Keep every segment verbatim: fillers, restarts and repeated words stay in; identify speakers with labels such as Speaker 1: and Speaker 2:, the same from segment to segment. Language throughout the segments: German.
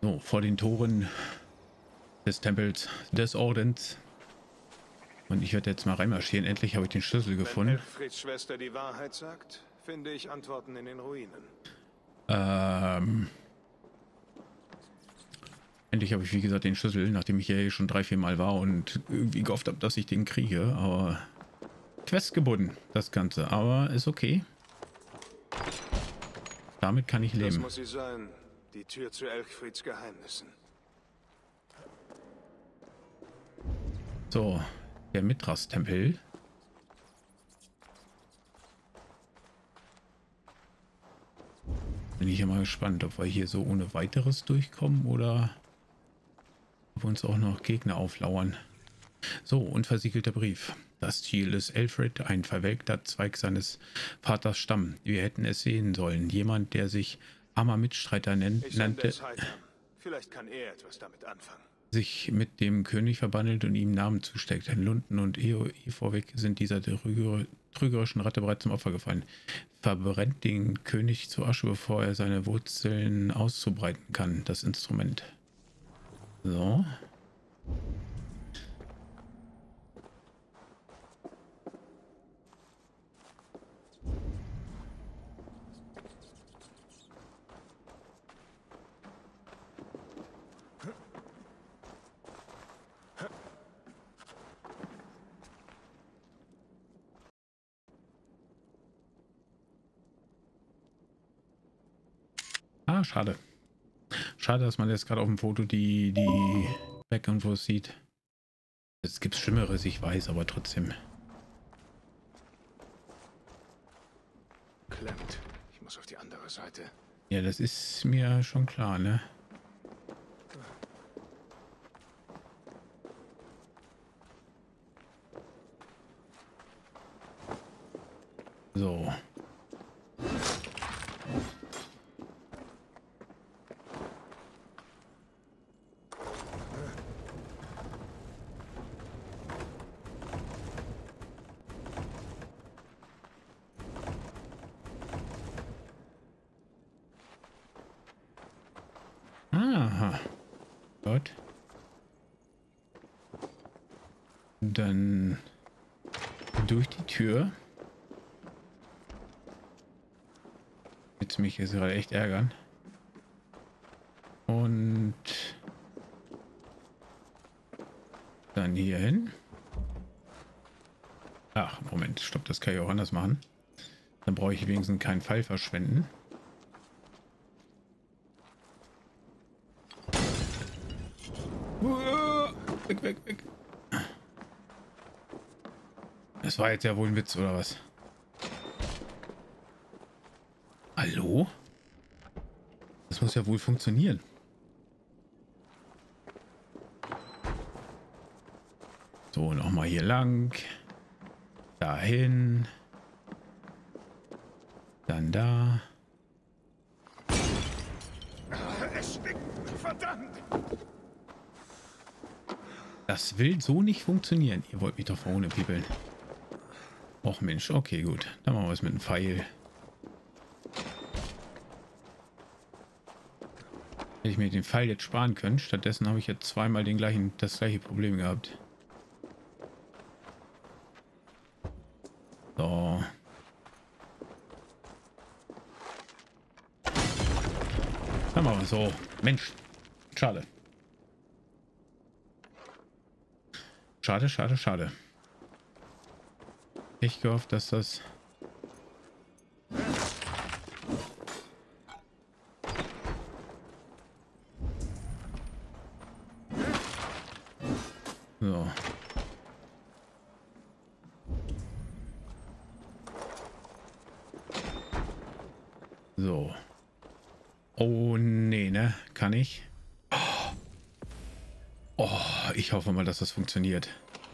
Speaker 1: So, vor den Toren des Tempels des Ordens. Und ich werde jetzt mal reinmarschieren. Endlich habe ich den Schlüssel gefunden.
Speaker 2: Wenn Elfrieds Schwester die Wahrheit sagt, finde ich Antworten in den Ruinen.
Speaker 1: Ähm... Endlich habe ich, wie gesagt, den Schlüssel, nachdem ich hier schon drei, vier Mal war und irgendwie gehofft habe, dass ich den kriege. Aber Quest gebunden, das Ganze. Aber ist okay. Damit kann ich leben.
Speaker 2: Das muss sie sein. Die Tür zu Elfrieds Geheimnissen.
Speaker 1: So, der Mithras-Tempel. Bin ich ja mal gespannt, ob wir hier so ohne weiteres durchkommen oder ob uns auch noch Gegner auflauern. So, unversiegelter Brief. Das Ziel ist Elfrid, ein verwelkter Zweig seines Vaters Stamm. Wir hätten es sehen sollen. Jemand, der sich armer Mitstreiter nennt, nannte,
Speaker 2: vielleicht kann er etwas damit anfangen.
Speaker 1: sich mit dem König verbandelt und ihm Namen zusteckt. In Lunden und Eo vorweg sind dieser trüger, trügerischen Ratte bereits zum Opfer gefallen. Verbrennt den König zu Asche, bevor er seine Wurzeln auszubreiten kann. Das Instrument. So. Ah, schade. Schade, dass man jetzt gerade auf dem Foto die, die Background-Infos sieht. Es gibt Schlimmeres, ich weiß, aber trotzdem.
Speaker 2: Klemmt. Ich muss auf die andere Seite.
Speaker 1: Ja, das ist mir schon klar, ne? So. Aha. Gut. Dann durch die Tür. Jetzt mich jetzt gerade echt ärgern. Und dann hier hin. Ach, Moment, stopp, das kann ich auch anders machen. Dann brauche ich wenigstens keinen Pfeil verschwenden. Weg, weg, weg. Das war jetzt ja wohl ein Witz, oder was? Hallo? Das muss ja wohl funktionieren. So, nochmal hier lang. Dahin. Dann da.
Speaker 2: Es stinkt, verdammt!
Speaker 1: Das will so nicht funktionieren. Ihr wollt mich doch vorne piepeln. Och Mensch, okay, gut. Dann machen wir es mit einem Pfeil. Hätte ich mir den Pfeil jetzt sparen können. Stattdessen habe ich jetzt zweimal den gleichen, das gleiche Problem gehabt. So. Dann machen wir so. Mensch. Schade. Schade, schade, schade. Ich gehofft, dass das... So. So. Oh, nee, ne? Kann ich? Oh, ich hoffe mal, dass das funktioniert.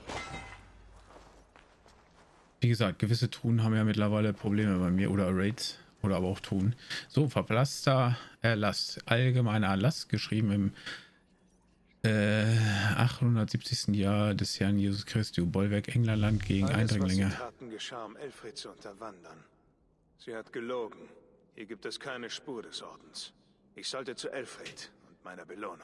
Speaker 1: Wie gesagt, gewisse Truhen haben ja mittlerweile Probleme bei mir oder Raids oder aber auch Truhen. So, verblasster Erlass. Allgemeiner Erlass, geschrieben im äh, achthundertsiebzigsten Jahr des Herrn Jesus Christi. Bollwerk Englerland gegen
Speaker 2: Alles,
Speaker 1: Eindringlinge.
Speaker 2: was sie taten, geschah, um Elfried zu unterwandern. Sie hat gelogen. Hier gibt es keine Spur des Ordens. Ich sollte zu Elfried. Und meiner Belohnung.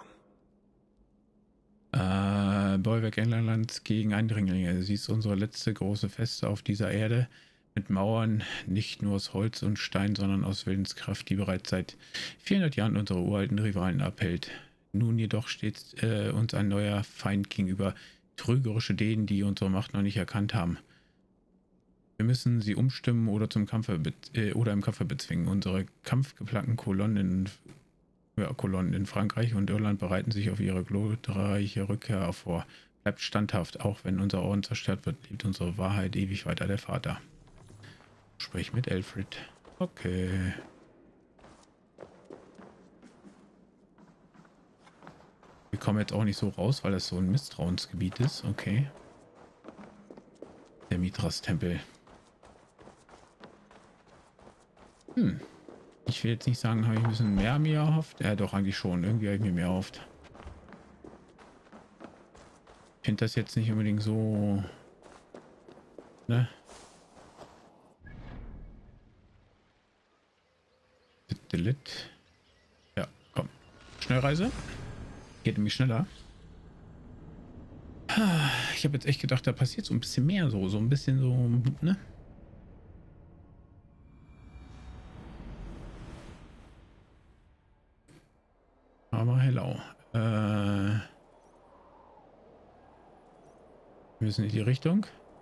Speaker 1: Äh, Bollwerk Englands gegen Eindringlinge. Sie ist unsere letzte große Feste auf dieser Erde. Mit Mauern nicht nur aus Holz und Stein, sondern aus Willenskraft, die bereits seit vierhundert Jahren unsere uralten Rivalen abhält. Nun jedoch steht äh, uns ein neuer Feind gegenüber. Trügerische Dänen, die unsere Macht noch nicht erkannt haben. Wir müssen sie umstimmen oder zum Kampfe äh, oder im Kampfe bezwingen. Unsere kampfgeplagten Kolonnen, ja, Kolonnen in Frankreich und Irland bereiten sich auf ihre glorreiche Rückkehr vor. Bleibt standhaft, auch wenn unser Orden zerstört wird, lebt unsere Wahrheit ewig weiter, der Vater. Sprich mit Alfred. Okay. Wir kommen jetzt auch nicht so raus, weil das so ein Misstrauensgebiet ist. Okay. Der Mithras-Tempel. Hm. Ich will jetzt nicht sagen, habe ich ein bisschen mehr mir erhofft. Ja, doch, eigentlich schon. Irgendwie habe ich mir mehr erhofft. Ich finde das jetzt nicht unbedingt so... Ne? Ja, komm. Schnellreise. Geht nämlich schneller. Ich habe jetzt echt gedacht, da passiert so ein bisschen mehr so. So ein bisschen so, ne? Aber hello. Äh, wir müssen in die Richtung.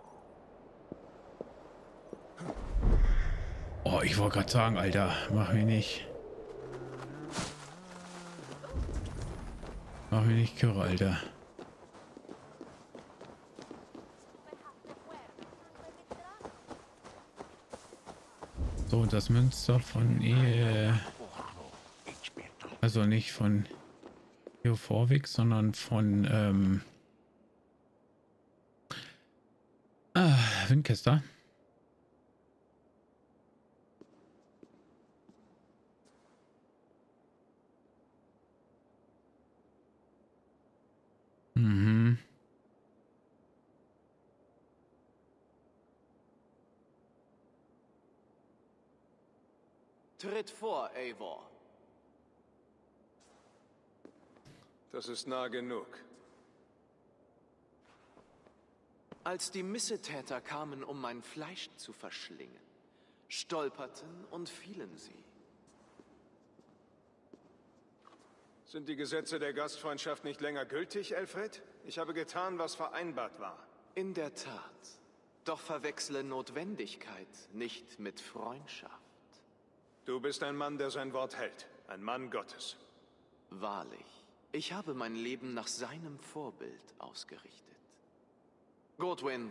Speaker 1: Oh, ich wollte gerade sagen, Alter, mach mich nicht. Mach mich nicht kirre, Alter. So, und das Münster von äh, also nicht von Eoforvik, sondern von ähm, ah, Winchester. Mhm.
Speaker 3: Tritt vor, Eivor.
Speaker 2: Das ist nah genug.
Speaker 3: Als die Missetäter kamen, um mein Fleisch zu verschlingen, stolperten und fielen sie.
Speaker 2: Sind die Gesetze der Gastfreundschaft nicht länger gültig, Alfred? Ich habe getan, was vereinbart war.
Speaker 3: In der Tat. Doch verwechsle Notwendigkeit nicht mit Freundschaft.
Speaker 2: Du bist ein Mann, der sein Wort hält. Ein Mann Gottes.
Speaker 3: Wahrlich. Ich habe mein Leben nach seinem Vorbild ausgerichtet. Godwyn.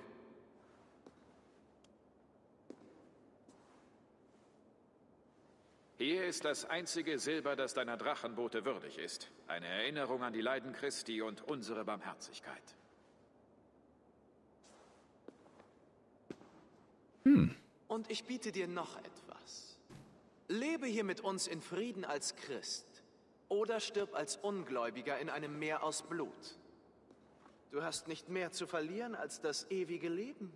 Speaker 4: Hier ist das einzige Silber, das deiner Drachenboote würdig ist. Eine Erinnerung an die Leiden Christi und unsere Barmherzigkeit.
Speaker 3: Hm. Und ich biete dir noch etwas. Lebe hier mit uns in Frieden als Christ oder stirb als Ungläubiger in einem Meer aus Blut. Du hast nicht mehr zu verlieren als das ewige Leben.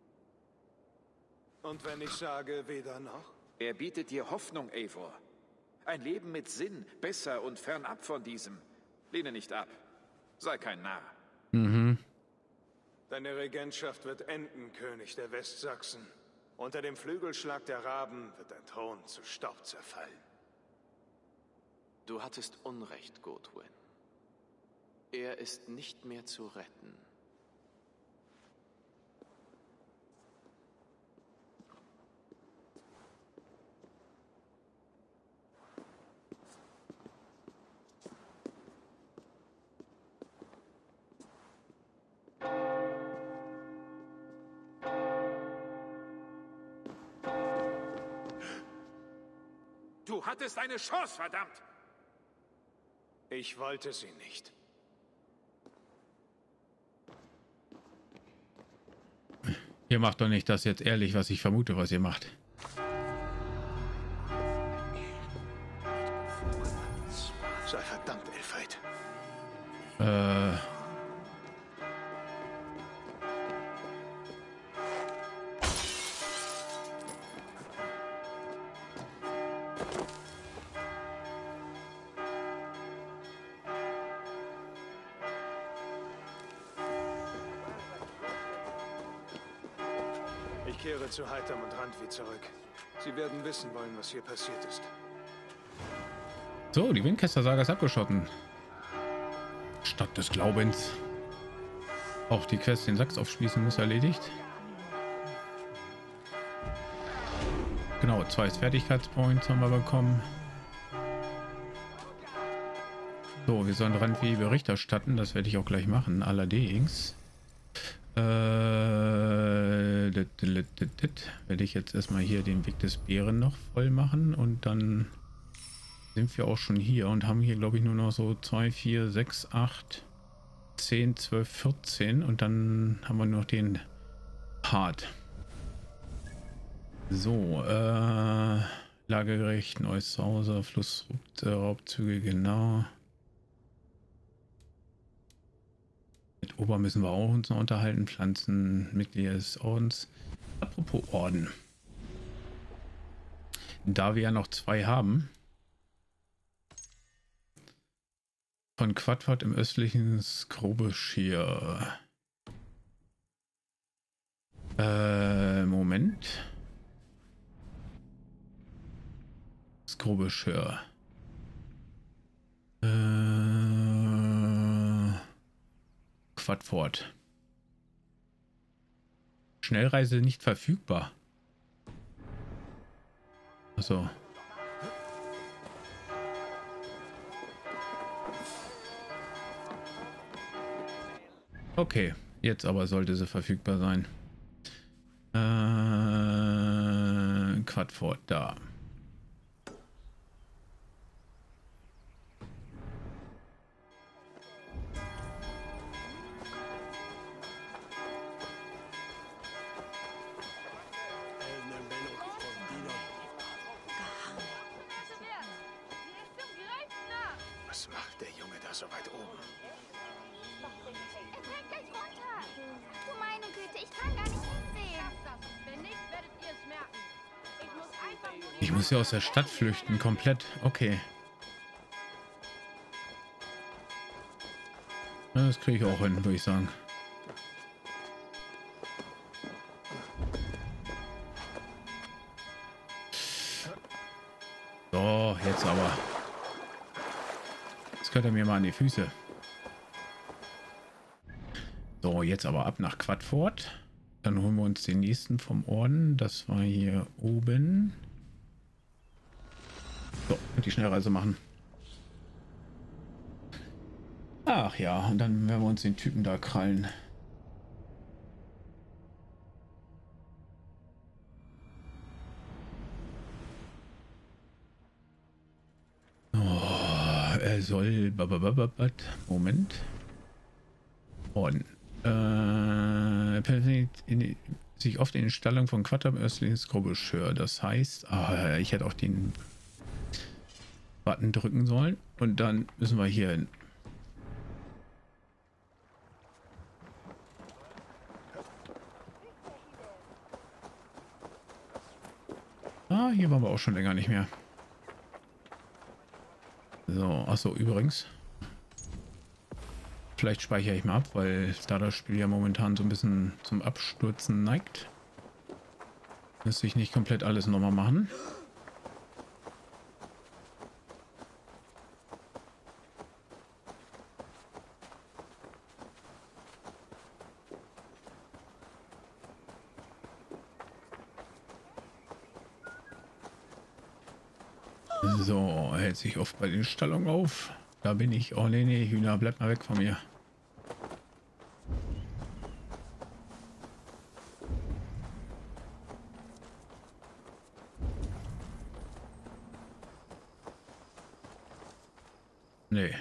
Speaker 2: Und wenn ich sage, weder noch?
Speaker 4: Er bietet dir Hoffnung, Eivor. Ein Leben mit Sinn, besser und fernab von diesem. Lehne nicht ab. Sei kein Narr.
Speaker 1: Mhm.
Speaker 2: Deine Regentschaft wird enden, König der Westsachsen. Unter dem Flügelschlag der Raben wird dein Thron zu Staub zerfallen.
Speaker 3: Du hattest Unrecht, Godwyn. Er ist nicht mehr zu retten.
Speaker 4: Du hattest eine Chance, verdammt!
Speaker 2: Ich wollte sie nicht.
Speaker 1: Ihr macht doch nicht das jetzt ehrlich, was ich vermute, was ihr macht.
Speaker 2: Sei verdammt, Alfred.
Speaker 1: Äh...
Speaker 2: kehre zu Heitam und Randvi zurück. Sie werden wissen wollen, was hier passiert ist.
Speaker 1: So, die Winchester-Saga ist abgeschossen. Stadt des Glaubens. Auch die Quest, den Sachs aufspießen, muss erledigt. Genau, zwei Fertigkeitspoints haben wir bekommen. So, wir sollen Randvi Bericht erstatten. Das werde ich auch gleich machen. Allerdings äh, dit, dit, dit, dit, werde ich jetzt erstmal hier den Weg des Bären noch voll machen. Und dann sind wir auch schon hier und haben hier, glaube ich, nur noch so zwei, vier, sechs, acht, zehn, zwölf, vierzehn. Und dann haben wir noch den Part. So, äh, Lagergericht, neues Zuhause, Flussraubzüge, genau. Mit Ober müssen wir auch uns noch unterhalten, Pflanzenmitglieder des Ordens. Apropos Orden. Da wir ja noch zwei haben, von Quadford im östlichen Skrobeschir. Äh, Moment. Skrobeschir. Äh, Quadford. Schnellreise nicht verfügbar. Achso. Okay, jetzt aber sollte sie verfügbar sein. Äh, Quadford, da.
Speaker 2: Was macht der Junge da so weit oben?
Speaker 5: Er fällt gleich runter. Du meine Güte, ich kann gar nicht hinsehen.
Speaker 6: Wenn nicht, werdet ihr es merken. Ich muss einfach nur
Speaker 1: Ich muss ja aus der Stadt flüchten, komplett. Okay. Ja, das kriege ich auch hin, würde ich sagen. So, jetzt aber. Jetzt könnt ihr mir mal an die Füße. So, jetzt aber ab nach Quadford. Dann holen wir uns den nächsten vom Orden. Das war hier oben. So, und die Schnellreise machen. Ach ja, und dann werden wir uns den Typen da krallen. Oh, er soll... Moment. Orden. Äh, in, sich oft in den Stallungen von Quattam östlichen Skrobeschir. Das heißt, ah, ich hätte auch den Button drücken sollen. Und dann müssen wir hier hin. Ah, hier waren wir auch schon länger nicht mehr. So, achso, übrigens. Vielleicht speichere ich mal ab, weil da das Spiel ja momentan so ein bisschen zum Abstürzen neigt. Müsste ich nicht komplett alles nochmal machen. So, hält sich oft bei den Stallungen auf. Da bin ich. Oh nee, nee, Hühner, bleibt mal weg von mir. Nee.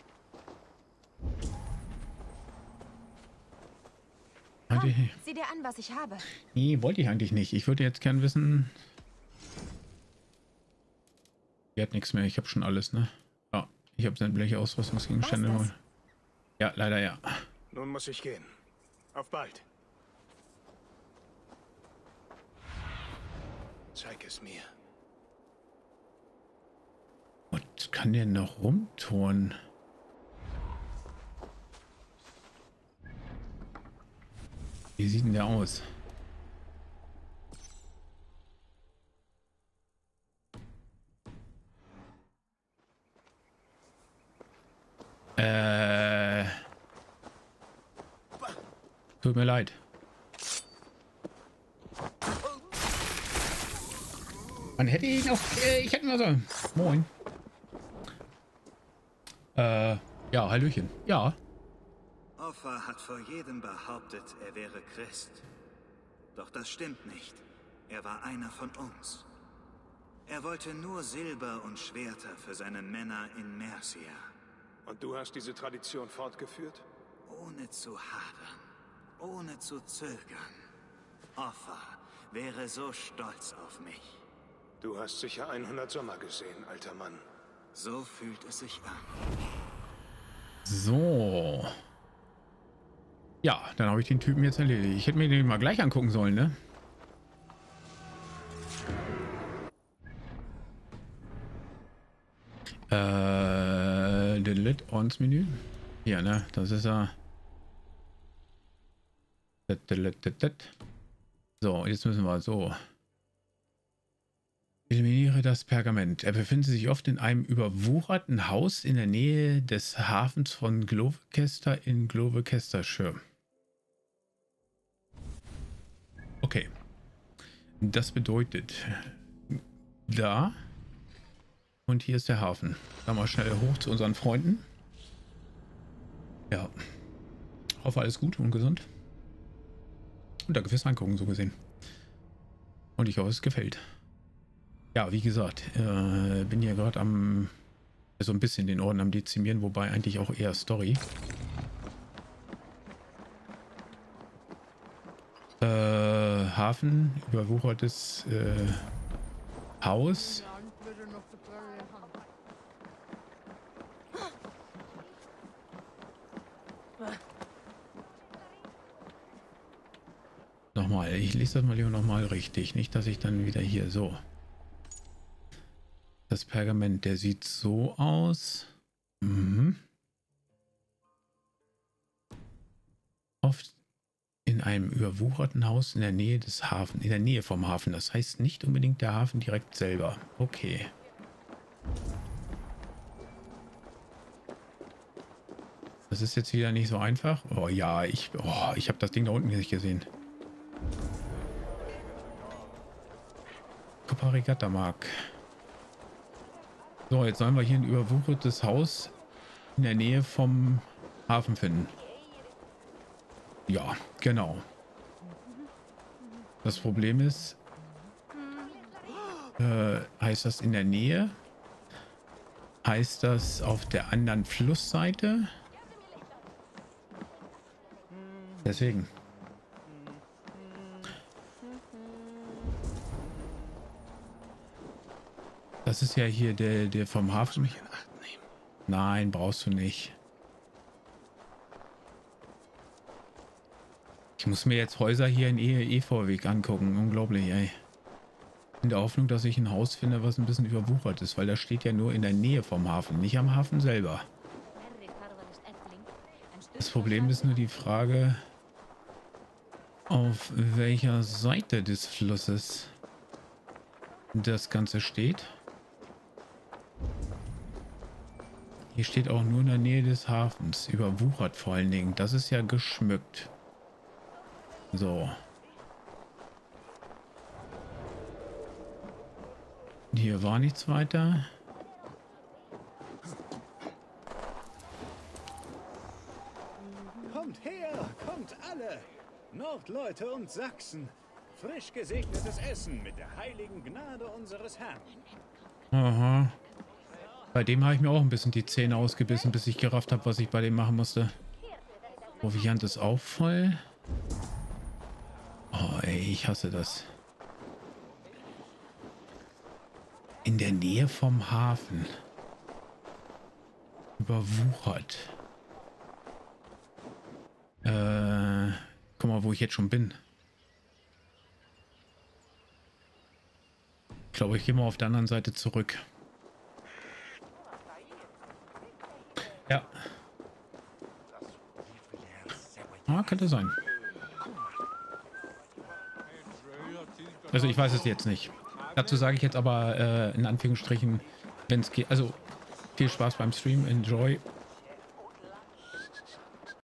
Speaker 5: Komm, sieh dir an, was ich habe.
Speaker 1: Nee, wollte ich eigentlich nicht. Ich würde jetzt gern wissen... Die hat nichts mehr. Ich habe schon alles, ne? Ja, ich habe sämtliche Ausrüstungsgegenstände. Ja, leider ja.
Speaker 2: Nun muss ich gehen. Auf bald. Zeig es mir.
Speaker 1: Was kann der noch rumturnen? Wie sieht denn der aus? Tut mir leid. Man hätte ihn auch... Äh, ich hätte mal so... Moin. Äh, ja, Hallöchen. Ja.
Speaker 7: Offa hat vor jedem behauptet, er wäre Christ. Doch das stimmt nicht. Er war einer von uns. Er wollte nur Silber und Schwerter für seine Männer in Mercia.
Speaker 2: Und du hast diese Tradition fortgeführt?
Speaker 7: Ohne zu hadern. Ohne zu zögern. Offa wäre so stolz auf mich.
Speaker 2: Du hast sicher hundert Sommer gesehen, alter Mann.
Speaker 7: So fühlt es sich an.
Speaker 1: So. Ja, dann habe ich den Typen jetzt erledigt. Ich hätte mir den mal gleich angucken sollen, ne? Äh, Delete ons Menü. Ja, ne? Das ist ja. So, jetzt müssen wir so. Eliminiere das Pergament. Er befindet sich oft in einem überwucherten Haus in der Nähe des Hafens von Gloucester in Gloucestershire. Okay. Das bedeutet, da und hier ist der Hafen. Dann mal schnell hoch zu unseren Freunden. Ja. Hoffe, alles gut und gesund. Und danke fürs Angucken, so gesehen. Und ich hoffe, es gefällt. Ja, wie gesagt, äh, bin hier gerade am, so ein bisschen den Orden am Dezimieren, wobei eigentlich auch eher Story. Äh, Hafen, überwuchertes äh, Haus. Nochmal, ich lese das mal lieber nochmal richtig, nicht, dass ich dann wieder hier so. Das Pergament, der sieht so aus. Mhm. Oft in einem überwucherten Haus in der Nähe des Hafens, in der Nähe vom Hafen. Das heißt nicht unbedingt der Hafen direkt selber. Okay. Das ist jetzt wieder nicht so einfach. Oh ja, ich, oh, ich habe das Ding da unten nicht gesehen. Coppa Mark. So, jetzt sollen wir hier ein überwuchertes Haus in der Nähe vom Hafen finden. Ja, genau. Das Problem ist, äh, heißt das in der Nähe? Heißt das auf der anderen Flussseite? Deswegen. Das ist ja hier der, der vom Hafen. Nein, brauchst du nicht. Ich muss mir jetzt Häuser hier in E V-Weg angucken. Unglaublich, ey. In der Hoffnung, dass ich ein Haus finde, was ein bisschen überwuchert ist, weil das steht ja nur in der Nähe vom Hafen, nicht am Hafen selber. Das Problem ist nur die Frage, auf welcher Seite des Flusses das Ganze steht. Hier steht auch nur in der Nähe des Hafens. Überwuchert vor allen Dingen. Das ist ja geschmückt. So. Hier war nichts weiter.
Speaker 7: Kommt her, kommt alle! Nordleute und Sachsen. Frisch gesegnetes Essen mit der heiligen Gnade unseres Herrn.
Speaker 1: Aha. Bei dem habe ich mir auch ein bisschen die Zähne ausgebissen, bis ich gerafft habe, was ich bei dem machen musste. Proviant ist auch voll. Oh, ey, ich hasse das. In der Nähe vom Hafen. Überwuchert. Äh, guck mal, wo ich jetzt schon bin. Ich glaube, ich gehe mal auf der anderen Seite zurück. Ja. Ah, könnte sein. Also ich weiß es jetzt nicht. Dazu sage ich jetzt aber äh, in Anführungsstrichen, wenn es geht, also viel Spaß beim Stream, enjoy.